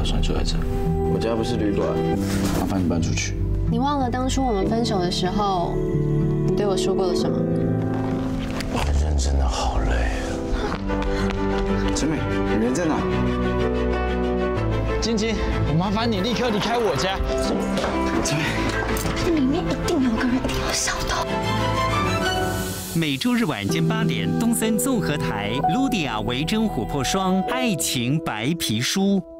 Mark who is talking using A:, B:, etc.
A: 打算住在这。
B: 我家不是旅馆，麻烦你搬出去。
C: 你忘了当初我们分手的时候，你对我说过了什么？
A: 人真的好累啊！
B: 陈美，你人在哪？
D: 晶晶，我麻烦你立刻离开我家。
B: 陈美，
E: 这里面一定有个人，一定有小偷。
F: 每周日晚间8点，东森综合台，卢迪亚维珍琥珀霜，爱情白皮书。